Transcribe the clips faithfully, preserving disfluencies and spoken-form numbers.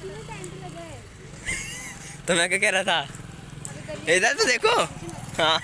तो मैं क्या कह रहा था, इधर तो देखो। हाँ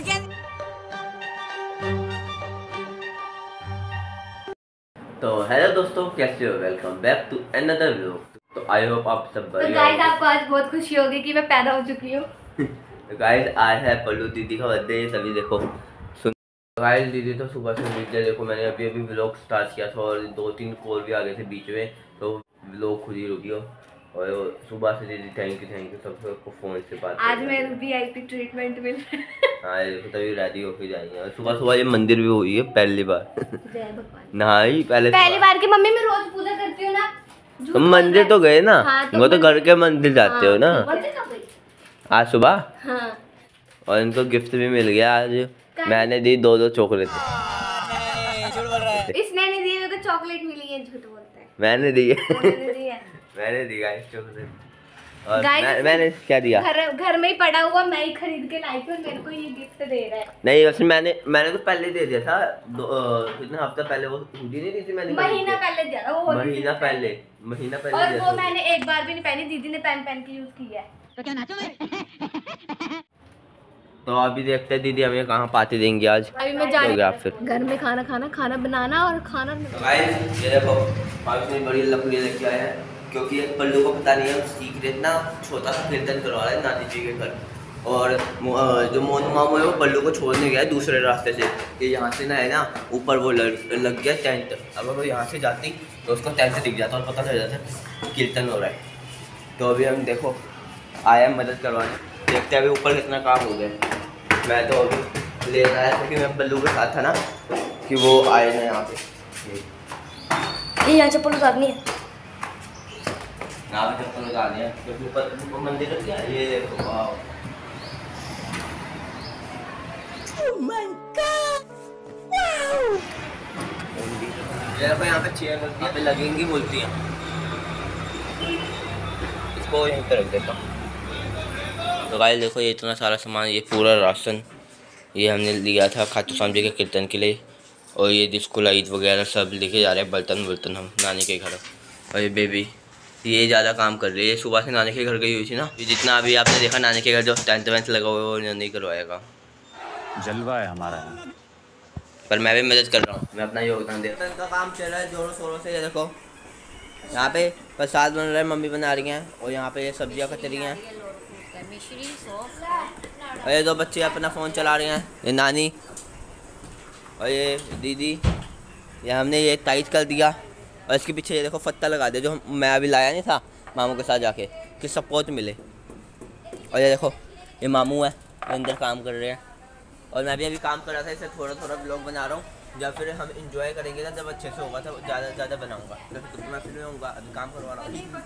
तो हेलो दोस्तों, कैसे हो? Welcome back to another vlog. तो आई होप आप सब बढ़िया। तो गाइस आपको आज बहुत खुशी होगी कि मैं पैदा हो चुकी हूँ। तो गाइस आज है पल्लू दीदी का बर्थडे। सभी देखो सुन। गाइस दीदी तो सुबह से वीडियो देखो, मैंने अभी अभी व्लॉग स्टार्ट किया था और दो तीन कॉल भी आ गए थे बीच में, तो व्लॉग खुद ही रुकी। और सुबह से दीदी थैंक यू थैंक यू सबको फोन से बात। आज मैं वीआईपी ट्रीटमेंट मिल हाँ तभी रेडी होके जाएंगे। और सुबह सुबह ये मंदिर भी हुई है पहली बार। जय भगवान। नहीं पहले पहली बार की मम्मी मैं रोज पूजा करती हूँ ना। तुम मंदिर तो गए ना। हाँ, तो वो तो घर के मंदिर जाते हाँ, हो ना। आज सुबह। हाँ। और इनको गिफ्ट भी मिल गया आज। मैंने दी दो दो चॉकलेट। इसने नहीं दी, मेरे को चॉकलेट मिली है। झूठ बोलता है। मैंने दी है। मैंने दी है। मैंने दी गाइस चॉकलेट। और मैं, मैंने क्या दिया? घर घर में ही पड़ा हुआ, मैं ही खरीद के लाई थी और मेरे को ये गिफ्ट दे रहा है। नहीं वैसे मैंने मैंने तो पहले दे दिया था। कितने हफ्ता पहले वो हुडी नहीं दी थी मैंने। महीना पहले दिया था वो। महीना पहले महीना पहले और वो मैंने एक बार भी नहीं पहनी, दीदी ने पहन पहन के यूज किया है। तो क्या नाचो मैं। तो अभी देखते हैं दीदी हमें कहाँ पार्टी देंगी आज। अभी मैं जा रही हूँ घर में खाना खाना खाना बनाना और खाना। गाइस ये देखो पार्टी में बड़ी लकड़ी लेके आए हैं, क्योंकि एक पल्लू को पता नहीं है, सीक्रेट ना छोटा सा कीर्तन करवा रहा है नानी जी के घर। और जो मोनू मामू है वो पल्लू को छोड़ने गया है दूसरे रास्ते से। कि यहाँ से ना है ना ऊपर वो लग, लग गया टेंट। अगर वो यहाँ से जाती तो उसको टेंट दिख जाता और पता चल जाता कीर्तन हो रहा है। तो अभी हम देखो आया मदद करवाने, देखते हैं अभी ऊपर कितना काम हो गया। मैं तो अभी ले आया था कि मैं पल्लू के साथ था ना, कि वो आए ना यहाँ पे। ये यहाँ चप्पल उतारनी है। यहाँ पे चप्पल उतारनी है क्योंकि ऊपर मंदिर रख दिया। ये देखो वाह। Oh my God! Wow! ये देखो यहाँ पे चेयर रख दिया, पे लगेंगी मूर्तियाँ। इसको यहीं पे रख देता हूँ। तो गाइस देखो ये इतना सारा सामान, ये पूरा राशन ये हमने लिया था खाटू श्याम जी के कीर्तन के लिए। और ये जिसको लाइट वगैरह सब लेके जा रहे हैं, बर्तन वर्तन हम नानी के घर। और ये बेबी ये ज़्यादा काम कर रही है, सुबह से नानी के घर गई हुई थी ना। ये जितना अभी आपने देखा नानी के घर जो टेंट वेंट लगा हुआ है वो नहीं करवाएगा। जलवा है हमारा। पर मैं भी मदद कर रहा हूँ, मैं अपना योगदान दे रहा हूँ। इनका काम चल रहा है जोरों शोरों से। ये देखो यहाँ पे प्रसाद बन रहा है, मम्मी बना रही हैं। और यहाँ पे ये सब्जियाँ कट रही हैं। और ये दो बच्चे अपना फ़ोन चला रहे हैं, ये नानी और ये दीदी। ये हमने ये टाइट कर दिया और इसके पीछे ये देखो पत्ता लगा दिया, जो मैं अभी लाया नहीं था मामू के साथ जाके, कि सपोर्ट मिले। और ये देखो ये मामू है, ये अंदर काम कर रहे हैं। और मैं भी अभी काम कर रहा था, इसे थोड़ा थोड़ा ब्लॉग बना रहा हूँ। जब फिर हम इंजॉय करेंगे ना, जब अच्छे से होगा तब ज़्यादा से ज़्यादा बनाऊँगा। तो मैं फिर होऊंगा, अभी काम करवा रहा हूँ।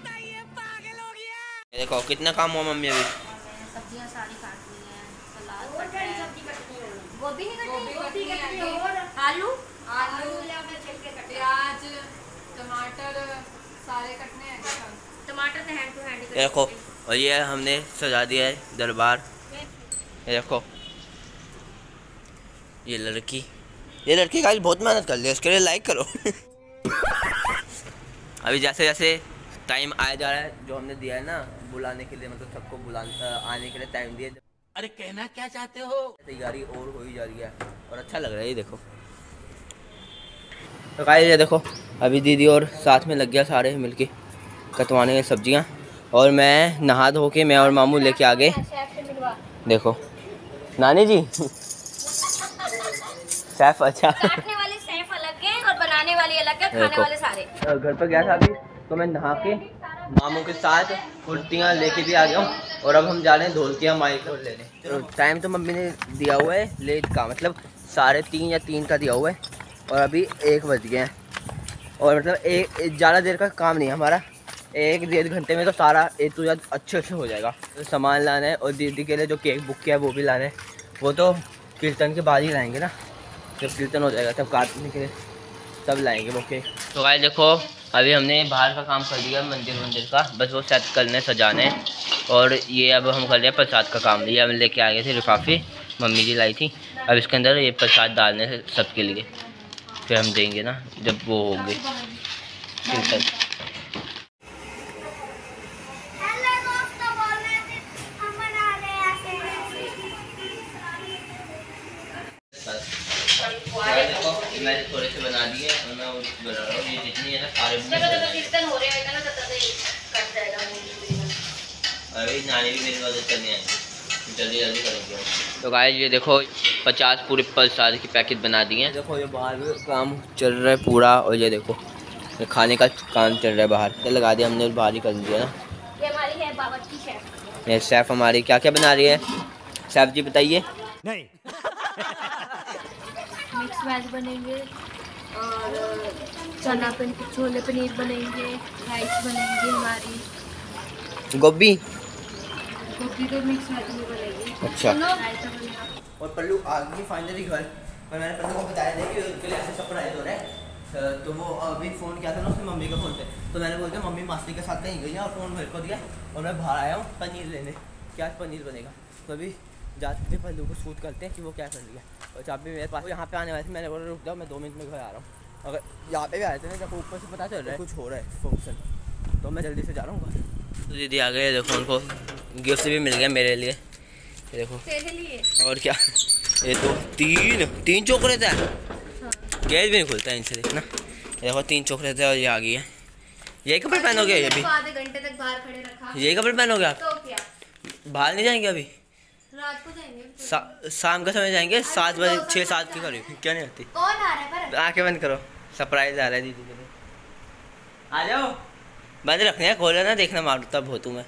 देखो कितना काम हुआ मम्मी अभी। सब्जियां सारी काटनी है, सलाद कटना है, सब्जी कटनी है, वो भी नहीं कटनी, वो भी कटनी है। और आलू आलू प्याज टमाटर सारे कटने हैं। टमाटर तो हैंड टू हैंड। देखो और ये हमने सजा दिया है दरबार। ये देखो ये लड़की ये लड़की गाइस बहुत मेहनत कर ली, इसके लिए लाइक करो। अभी जैसे जैसे टाइम आया जा रहा है, जो हमने दिया है ना बुलाने के लिए, मतलब सबको बुलाने आने के लिए टाइम दिया। अरे कहना क्या चाहते हो? तैयारी और हो ही जा रही है और अच्छा लग रहा है। ये देखो तो गाइस ये देखो अभी दीदी और साथ में लग गया सारे मिलके कटवाने में सब्जियां। और मैं नहा धो के मैं और मामू लेके आ गए। देखो नानी जी शेफ। अच्छा काटने वाले शेफ अलग है और बनाने वाले अलग है, खाने वाले सारे। घर पर गया था अभी तो मैं नहा के मामू के साथ कुर्तियाँ लेके भी आ गया हूँ। और अब हम जा रहे हैं ढोलकियाँ माइक और लेने। तो टाइम तो मम्मी ने दिया हुआ है लेट का, मतलब साढ़े तीन या तीन का दिया हुआ है। और अभी एक बज गए हैं। और मतलब एक ज़्यादा देर का काम नहीं है हमारा, एक डेढ़ घंटे में तो सारा एक तो ज़्यादा अच्छे से हो जाएगा। तो सामान लाना है और दीदी के लिए जो केक बुक किया है वो भी लाना है। वो तो कीर्तन के बाद ही लाएंगे ना, जब कीर्तन हो जाएगा तब काटने के लिए तब लाएंगे वो केक। तो गाइस देखो अभी हमने बाहर का काम कर दिया मंदिर मंदिर का, बस वो सेट करने सजाने। और ये अब हम कर रहे हैं प्रसाद का काम। ये हम लेके आ गए थे लिफाफे, मम्मी जी लाई थी। अब इसके अंदर ये प्रसाद डालने से सबके लिए, फिर हम देंगे ना जब वो होंगे कीर्तन। नहीं है ना, सारे कीर्तन हो रहे हैं ना, तो कट जाएगा। अभी नानी भी मेरी मदद करने आएंगे, जल्दी जल्दी करेंगे। तो गाइस ये देखो पचास पूरे पल्सार की पैकेट बना दिए हैं। देखो ये बाहर भी काम चल रहा है पूरा, और ये देखो ये खाने का काम चल रहा है बाहर। ये लगा दिया हमने, बाहर ही कर दिया ना। ये हमारी है बावर्ची शेफ। ये शेफ हमारी क्या क्या बना रही है, शेफ जी बताइए। नहीं मिक्स वेज बनेंगे और चना पनीर, छोले पनीर बनेंगे, राइस बनेंगे हमारी, गोभी गोभी तो मिक्स वेज में बनेगी। अच्छा। रायता बनेगा। और पल्लू आ गई फाइनली घर, और मैंने पल्लू को बताया था कि उनके लिए ऐसे सरप्राइज हो रहा है। तो वो अभी फ़ोन किया था ना उसने मम्मी का फ़ोन पे, तो मैंने बोल दिया मम्मी मासी के साथ कहीं गई है, और फ़ोन मेरे को दिया और मैं बाहर आया हूँ पनीर लेने। क्या पनीर बनेगा, तो अभी जाते थे पल्लू को शूट करते हैं कि वो क्या कर लिया। और जब भी मेरे पास यहाँ पे आने वाले थे, मैंने बोला रुक जाओ मैं दो मिनट में घर आ रहा हूँ। अगर यहाँ पे भी आए थे ना, जब ऊपर से पता चल रहा है कुछ हो रहा है फंक्शन, तो मैं जल्दी से जा रहा हूँ घर। तो दीदी आ गए, देखो उनको गिफ्ट भी मिल गया मेरे लिए, ये देखो तेरे लिए। और क्या, ये तो तीन तीन चॉकलेट है। गैस भी नहीं खुलता है इनसे, देखना देखो तीन चॉकलेट है। और ये आ गई है, यही कपड़े पहनोगे अभी? आधे घंटे तक बाहर खड़े रखा। यही कपड़े पहनोगे आप? तो क्या, बाहर नहीं जाएंगे अभी? रात को जाएंगे। सा, शाम का समय जाएंगे, सात बजे छः सात के करीब। क्या नहीं आती? कौन आ रहा है पर? आंखें बंद करो, सरप्राइज आ रहा है दीदी के लिए। आ जाओ, बंद रखने हैं, खोले ना, देखना मारूता बहुत हूँ मैं।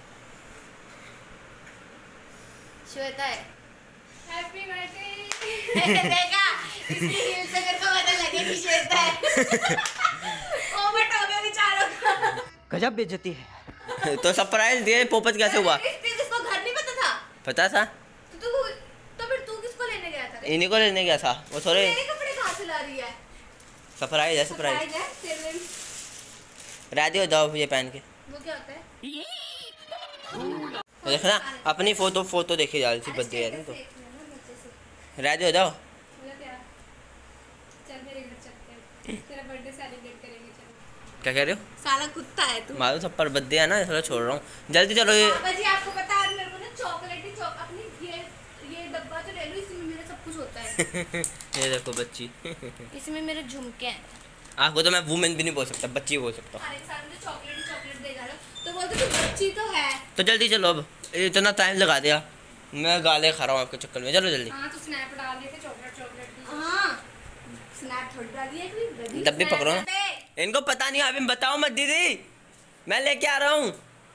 श्वेता है। Happy birthday. देखा, इसकी हील से मेरे को पता लगे कि श्वेता है। ओवरट हो गया बेचारों का। गजब बेइज्जती है। तो सरप्राइज दिए, पोपट कैसे हुआ? इसको घर नहीं पता था? पता था। तो तू तो फिर तू किसको लेने गया था? इन्हीं को लेने गया था, वो थोड़े मेरे कपड़े कहाँ से ला रही है? सरप्राइज है, सरप्राइज। सरप्राइज है तेरे लिए। राजी हो जाओ ये पहन के। वो क्या होता है? देखना अपनी फोटो फोटो देखी जा रही थी बर्थडे है ना, तो राजी हो जाओ। चल मेरे घर चलते हैं, तेरा बर्थडे सेलिब्रेट करेंगे। चल। क्या कह रहे हो? साला कुत्ता है तू। मालूम सब पर बर्थडे है ना, थोड़ा छोड़ रहा हूँ, जल्दी चलो। ये पापा जी आपको पता है मेरे को ना चॉकलेट ही चॉक अपनी ये ये डब्बा तो ले लो, इसमें मेरा सब कुछ होता है। ये देखो बच्ची। इसमें मेरे झुमके हैं। आपको तो मैं वुमेन भी नहीं बोल सकता, बच्ची बोल सकता हूँ। हर इंसान मुझे चॉकलेट ही चॉकलेट दे जा रहा है, तो बोलते तू बच्ची तो है। तो जल्दी चलो, अब इतना टाइम लगा दिया, मैं गाले खा रहा हूँ आपके चक्कर में। चलो जल्दी। हाँ तो स्नैप डाल दिए थे चॉकलेट चॉकलेट। हाँ स्नैप थोड़ी डाल दिया कोई डब्बे पकड़ो ना, इनको पता नहीं। अभी बताओ मत दीदी, मैं लेके आ रहा हूँ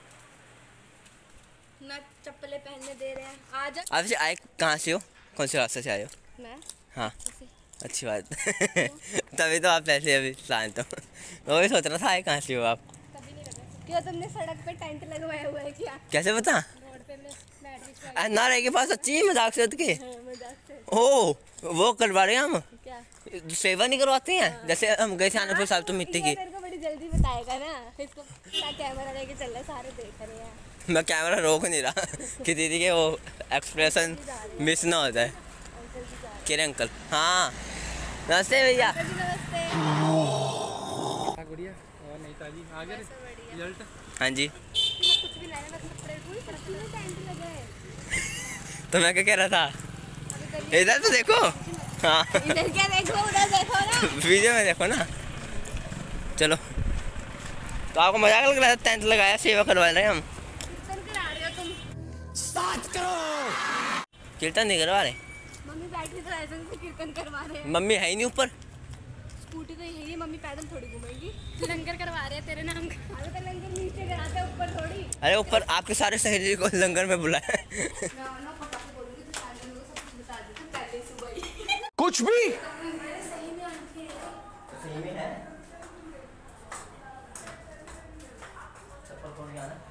ना। चप्पलें पहनने दे रहे हैं, आ जा। आप से आए कहाँ से हो, कौन से रास्ते से आए हो? मैं हाँ अच्छी बात। तभी तो आप ऐसे अभी शांत हो। मैं वही सोच रहा था आए कहाँ से हो आप। कभी नहीं लगा। क्यों तुमने सड़क पे टेंट लगवाया हुआ है क्या? कैसे पता? रोड पे मैं बैटरी ना रहे के पास सच्ची ही मजाक से के। मजाक से। ओ वो करवा रहे हैं हम, क्या? सेवा नहीं करवाते हैं? जैसे हम गए थे आनंदपुर साहब तो मिट्टी की। ये तेरे को बड़ी जल्दी बताएगा ना, इसको क्या कैमरा लेके चल रहा है, सारे देख रहे हैं। मैं कैमरा रोक नहीं रहा कि दीदी के वो एक्सप्रेशन मिस ना हो जाए। किरे अंकल, हाँ नमस्ते भैया। नमस्ते। बढ़िया और नहीं ताजी आ गया रिजल्ट। हाँ जी, कुछ भी लाया, बस कपड़े पूरी सच्ची में टेंट लगा है। तो मैं क्या कह रहा था, इधर तो देखो। हाँ इधर क्या देखो, उधर देखो ना। वीडियो में देखो ना। चलो, तो आपको मजाक लग रहा है, टेंट लगाया सेवा करवा रहे हैं हम। कीर्तन करा रहे हो तुम? स्टार्ट करो। कीर्तन नहीं करवा रहे, मम्मी बैठी तो ऐसे से कीर्तन करवा रहे हैं। मम्मी है ही नहीं ऊपर। स्कूटी तो यही है, मम्मी पैदल थोड़ी घूमेगी। लंगर करवा रहे हैं तेरे नाम का। अरे तो लंगर नीचे कराते हैं, ऊपर थोड़ी। अरे ऊपर आपके सारे सहेली को लंगर में बुलाया। ना ना पापा को बोलूंगी तो सारे लोगों को सब कुछ बता देते पहले ही सुबह ही। कुछ भी मेरे सही में आंटी है। सही में है। चप्पल खोल के आना।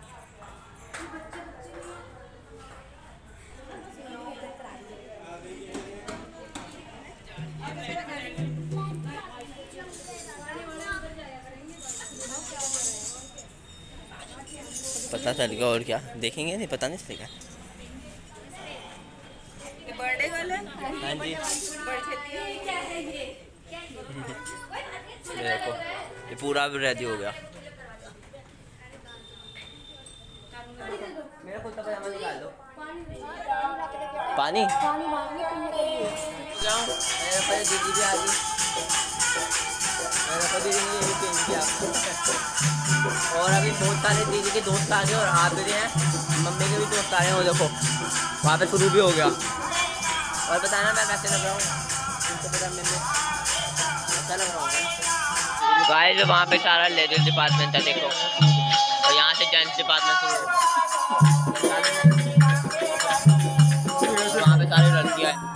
पता चलेगा और क्या देखेंगे, नहीं पता नहीं चलेगा। बर्थडे वाला? हाँ जी, क्या है ये? ये देखो ये पूरा भी रेडी हो गया। मेरा कुर्ता पजामा निकाल दो। पानी पानी मांगने पीने के लिए। जाओ, मेरे पहले दीदी भी आ गई। दीदी ने ये चेंज किया। और अभी बहुत सारे दीदी के दोस्त आ गए और आ भी रहे हैं, मम्मी के भी दोस्त आ रहे हैं। वो देखो वहाँ पे शुरू भी हो गया। और बताना मैं कैसे लग रहा हूँ, पता मैंने अच्छा लग रहा हूँ गाइस। वहाँ पे सारा लेडीज डिपार्टमेंट था देखो, और यहाँ से जेंट्स डिपार्टमेंट शुरू। वहाँ पे सारी लड़कियाँ हैं।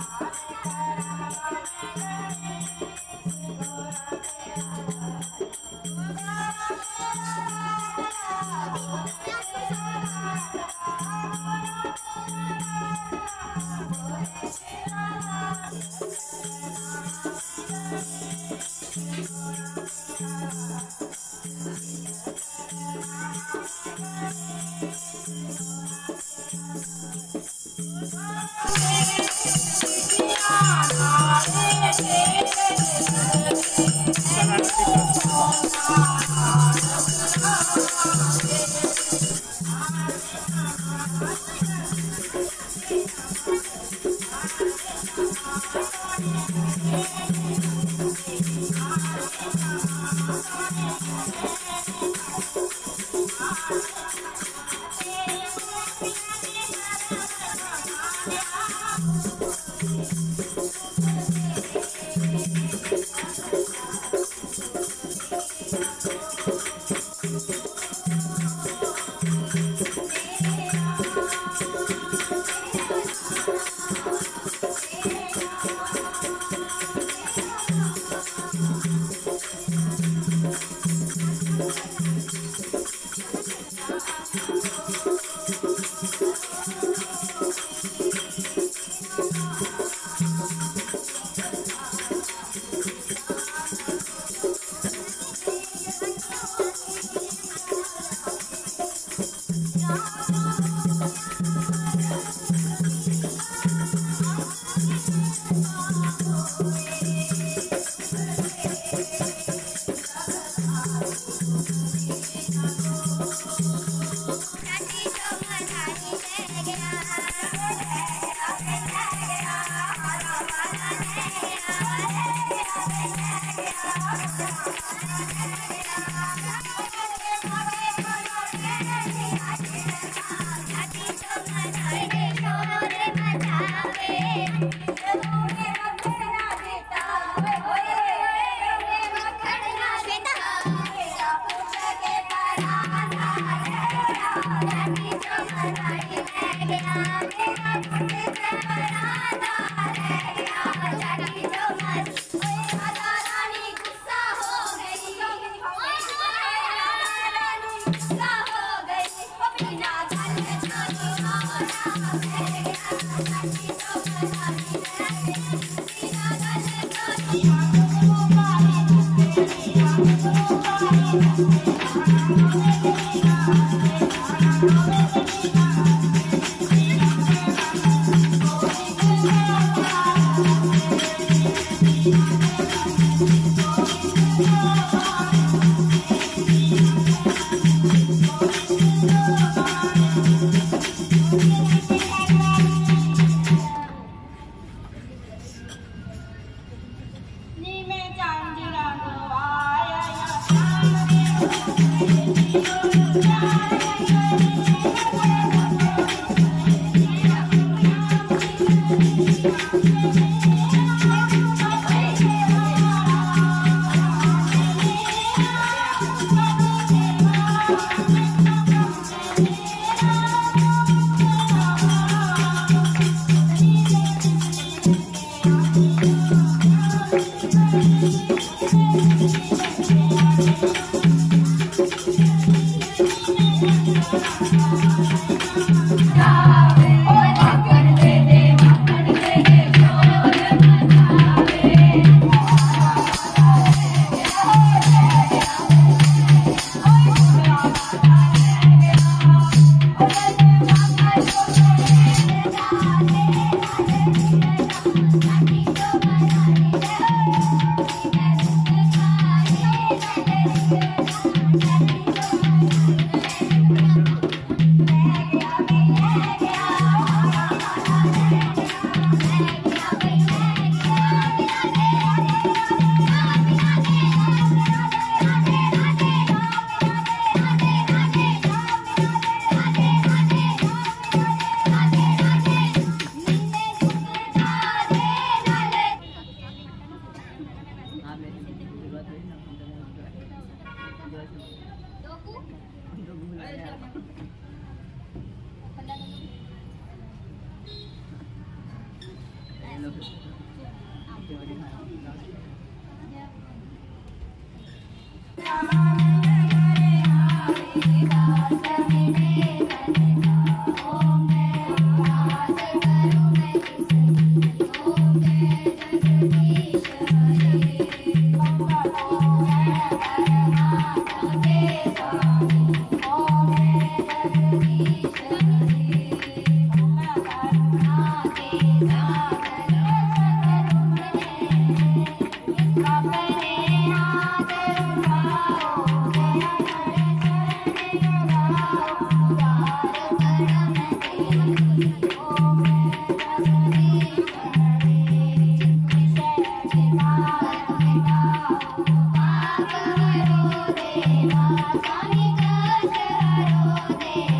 Thank you. Dewa, Sami Kasaro Dewa.